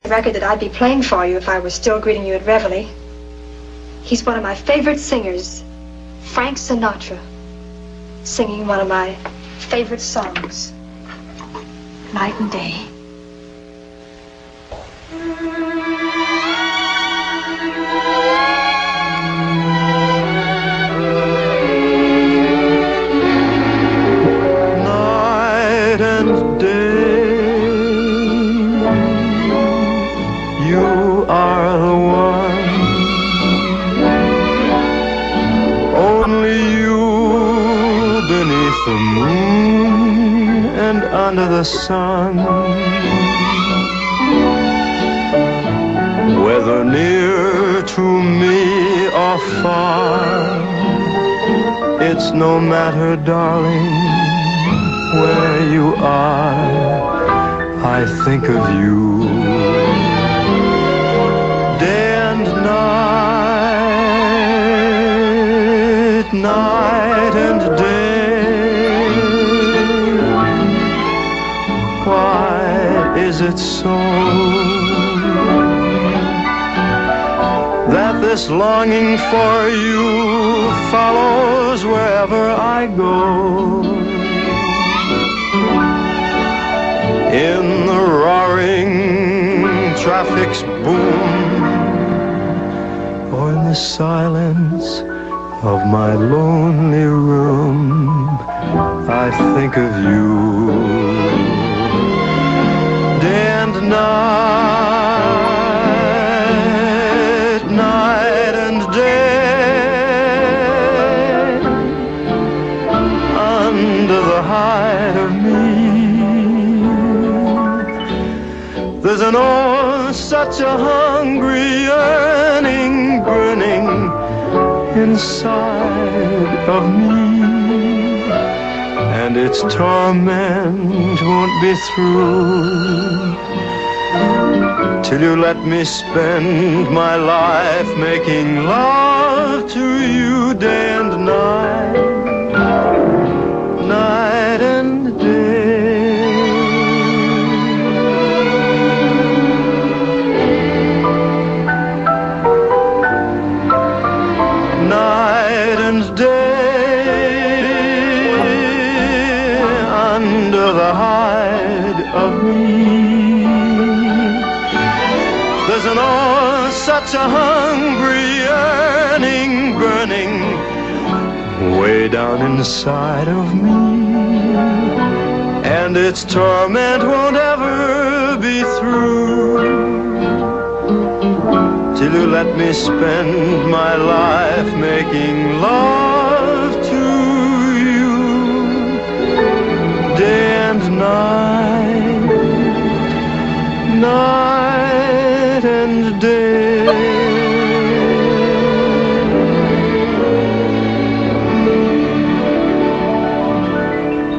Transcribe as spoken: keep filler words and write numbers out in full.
record that I'd be playing for you if I were still greeting you at Reveille. He's one of my favorite singers, Frank Sinatra, singing one of my favorite songs, Night and Day. Night and day, you are the one. Only you beneath the moon and under the sun. Whether near to me or far, it's no matter, darling, where you are, I think of you. Day and night, night and day. Why is it so that this longing for you follows wherever I go? In the roaring traffic's boom, or in the silence of my lonely room, I think of you. Day and night, night and day, under the hide of me, there's an oh, such a hungry yearning burning inside of me, and its torment won't be through till you let me spend my life making love to you. Day and night, night and day. Night and day, under the hide of me, there's an oh, such a hungry yearning burning way down inside of me, and its torment won't ever be through till you let me spend my life making love